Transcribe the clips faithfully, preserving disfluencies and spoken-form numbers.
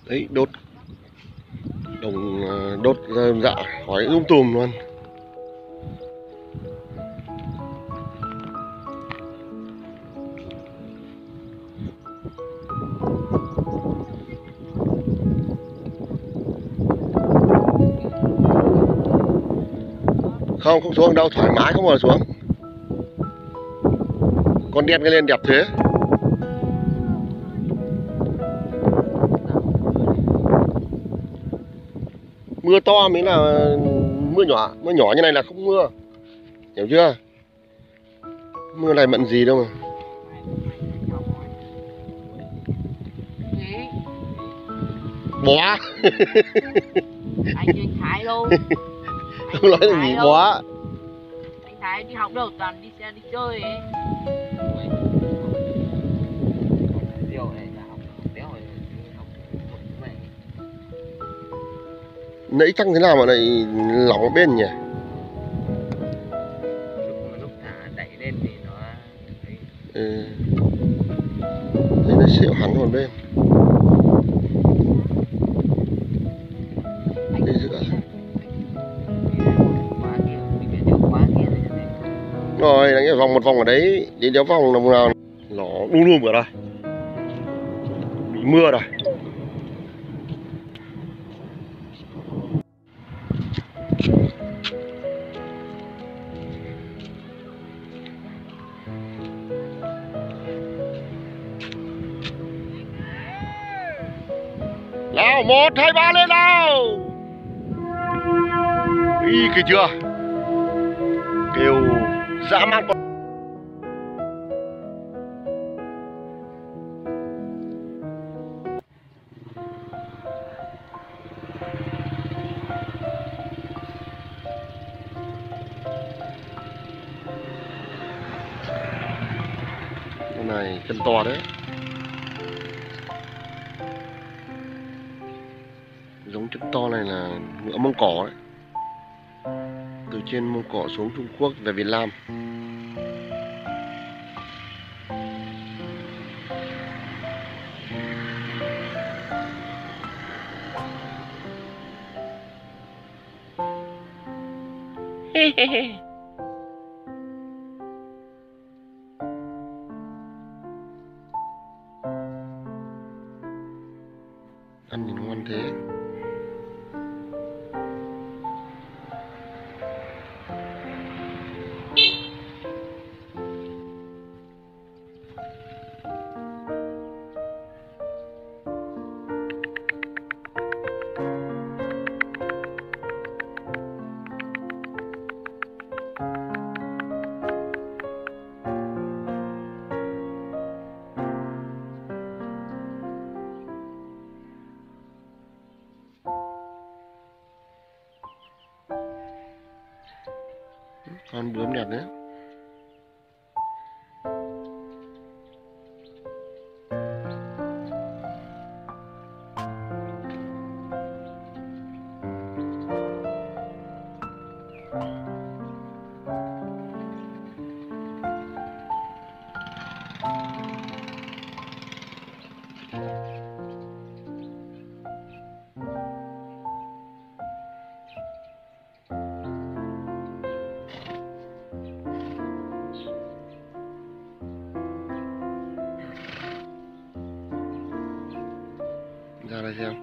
Đấy, đốt đồng đốt dạ khói um tùm luôn. Không, không xuống đâu, thoải mái không mà xuống. Con đen cái lên đẹp thế. Mưa to mới là mưa nhỏ, mưa nhỏ như này là không mưa. Hiểu chưa? Mưa này mận gì đâu mà. Bó. Anh anh Thái đâu? Không nói là gì bó. Anh Thái đi học đâu, toàn đi xe đi chơi ấy. Nãy chắc thế nào mà lại lỏng ở bên nhỉ? Lúc, lúc thả đẩy lên thì nó thấy... Ừ. Thấy nó xịu hẳn một bên. Đây giữa. Rồi, đánh vòng một vòng ở đấy, đi đéo vòng là nào nó đung đum cả rồi. Bị mưa rồi. Nào, một, hai, ba lên nào. Ý kìa chưa? Kêu dã man con. Cái này chân to đấy. Giống chân to này là ngựa Mông Cổ đấy. Từ trên Mông Cổ xuống Trung Quốc về Việt Nam. Ăn nhìn ngon thế. Con bướm đẹp đấy. Ra đây xem.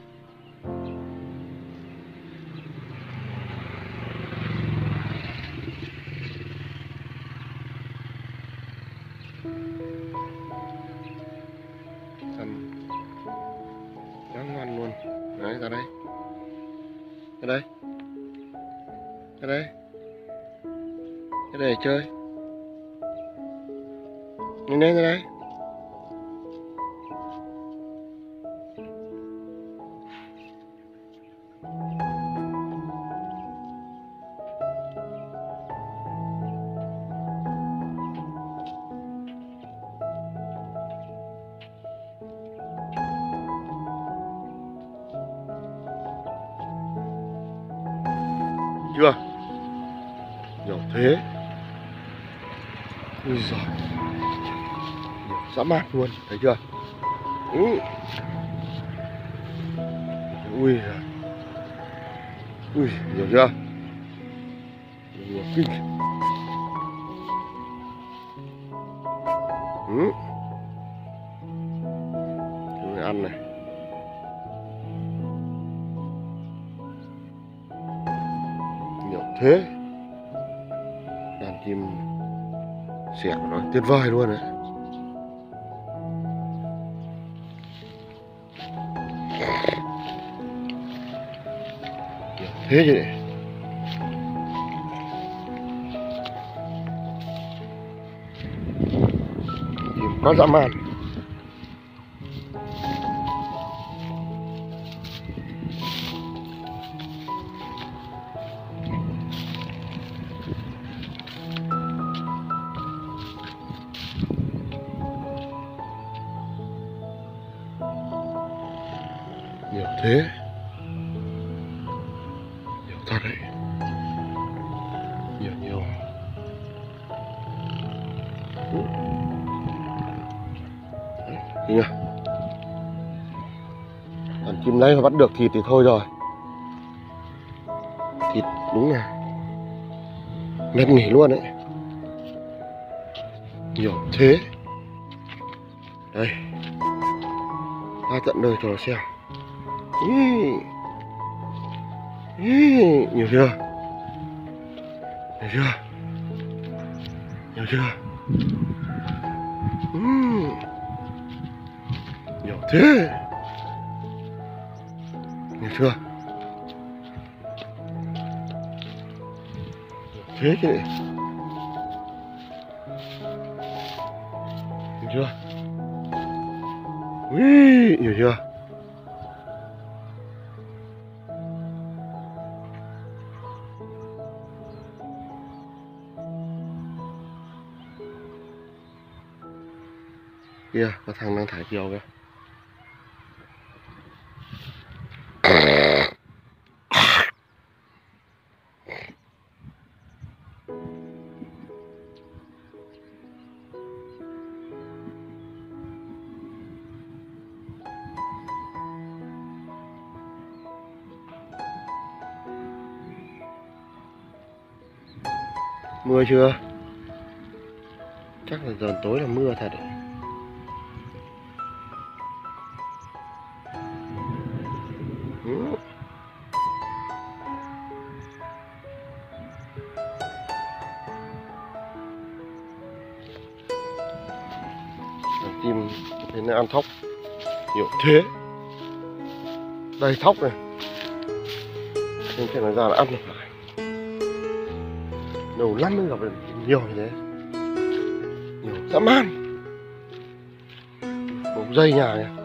Ăn quá ngon luôn. Đấy, ra đây. Ra đây. Ra đây. Ra đây để chơi. Nhanh lên ra đây. Chưa? Nhỏ thế. Ui giời. Dã man luôn, thấy chưa? Ừ. Ui giời. Ui, hiểu chưa? Nhiều kinh. Ừ. Chúng này ăn này. Nhiều thế. Đàn chim sẻ của nó tuyệt vời luôn đấy. Nhiều thế chứ này. Chim quá dã man. Nhiều thế. Nhiều thật đấy. Nhiều nhiều. Ừ. Đấy, nhá. Đàn chim này mà bắt được thịt thì thôi rồi. Thịt đúng là năn nỉ luôn đấy. Nhiều thế. Đây. Ra tận nơi cho nó xem. Ý. Ý. Nhiều chưa? Nhiều chưa? Nhiều chưa? Uhm. Nhiều thế. Nhiều chưa? Nhiều thế chứ này. Nhiều chưa? Ui, nhiều chưa? Kia, có thằng đang thả diều kìa. Mưa chưa? Chắc là giờ tối là mưa thật đấy. Ừ. Đàn chim thế nó ăn thóc nhiều thế. Đây thóc này. Nên phải nói ra là ăn được phải. Đầu lắm mới gặp được nhiều như thế. Nhiều dã man. Bóng dây nhà này.